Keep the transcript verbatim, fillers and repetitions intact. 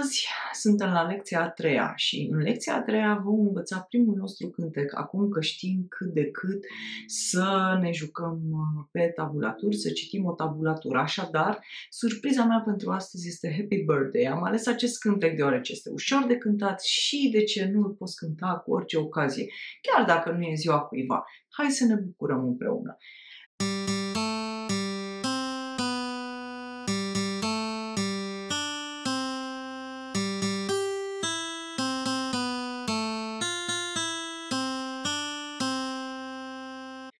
Astăzi suntem la lecția a treia și în lecția a treia vom învăța primul nostru cântec, acum că știm cât de cât să ne jucăm pe tabulatură, să citim o tabulatură. Așadar, surpriza mea pentru astăzi este Happy Birthday. Am ales acest cântec deoarece este ușor de cântat și de ce nu îl poți cânta cu orice ocazie, chiar dacă nu e ziua cuiva. Hai să ne bucurăm împreună!